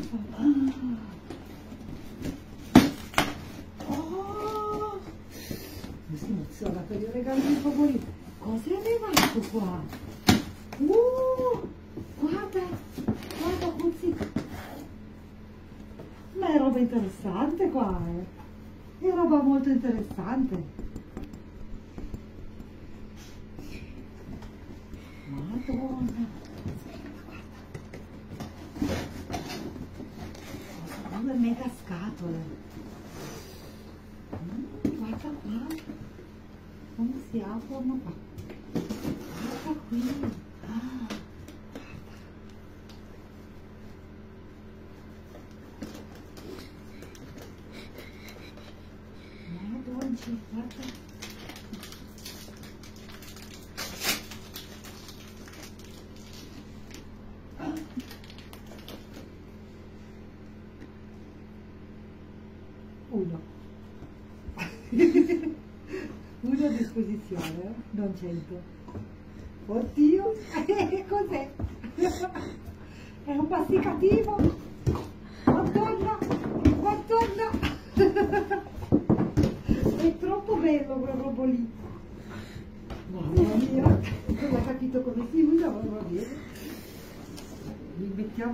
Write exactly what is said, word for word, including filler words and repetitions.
Oh, mi si emoziona per i regali di favori. Cosa è arrivato qua? Uh, guarda, guarda così. Ma è roba interessante qua, eh. È roba molto interessante. Madonna. Due mega scatole. Mm, guarda qua. Come si aprono qua. Guarda qui. Ah. Madonna, guarda. Uno. Uno a disposizione, eh? Non cento. Oddio, cos'è? È un masticativo? Madonna, madonna! È troppo bello quel robo lì. Mamma mia, non ho capito come si usa, ma va bene. Li mettiamo